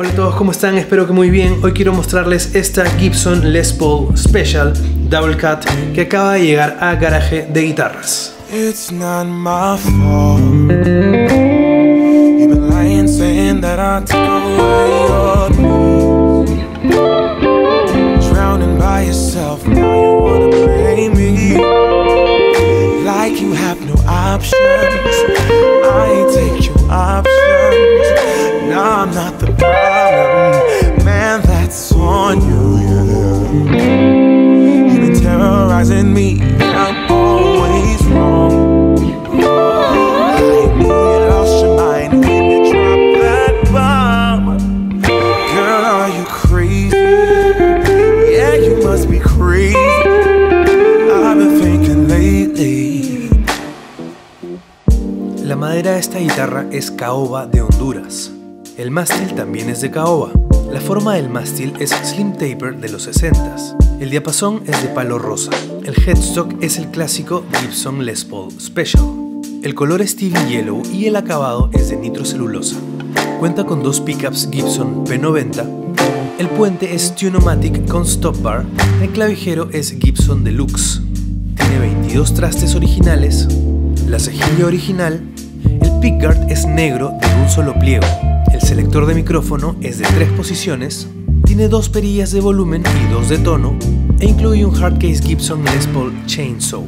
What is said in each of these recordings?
Hola a todos, ¿cómo están? Espero que muy bien. Hoy quiero mostrarles esta Gibson Les Paul Special Double Cut que acaba de llegar a Garaje de Guitarras. It's not my fault. You've been lying, saying that I took away your peace. Drowning by yourself, now you wanna blame me. Like you have no options. I ain't take your options. No, I'm not the problem. Man, that's on you, yeah. You've been terrorizing me. I'm always wrong. I knew you lost your mind when you dropped that bomb. Girl, are you crazy? Yeah, you must be crazy. I've been thinking lately. La madera de esta guitarra es caoba de Honduras. El mástil también es de caoba. La forma del mástil es slim taper de los 60s. El diapasón es de palo rosa. El headstock es el clásico Gibson Les Paul Special. El color es TV Yellow y el acabado es de nitrocelulosa. Cuenta con dos pickups Gibson P90. El puente es Tune-o-matic con stop bar. El clavijero es Gibson Deluxe. Tiene 22 trastes originales. La cejilla original. El pickguard es negro de un solo pliego. El selector de micrófono es de 3 posiciones, tiene 2 perillas de volumen y 2 de tono, e incluye un hardcase Gibson Les Paul Chainsaw.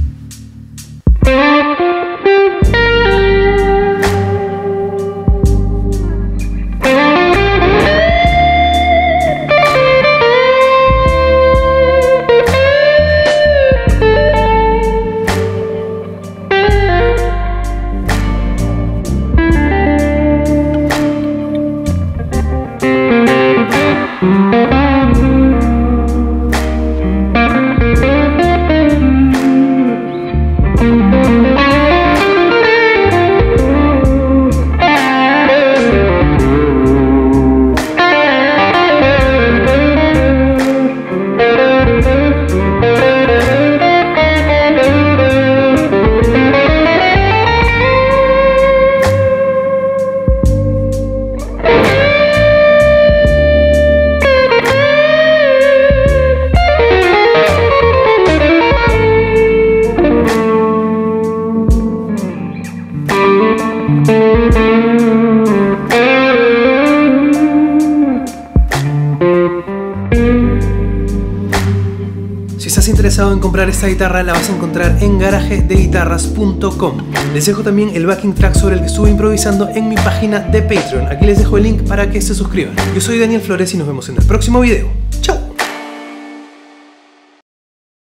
Si estás interesado en comprar esta guitarra, la vas a encontrar en garajedeguitarras.com. Les dejo también el backing track sobre el que estuve improvisando en mi página de Patreon. Aquí les dejo el link para que se suscriban. Yo soy Daniel Flores y nos vemos en el próximo video.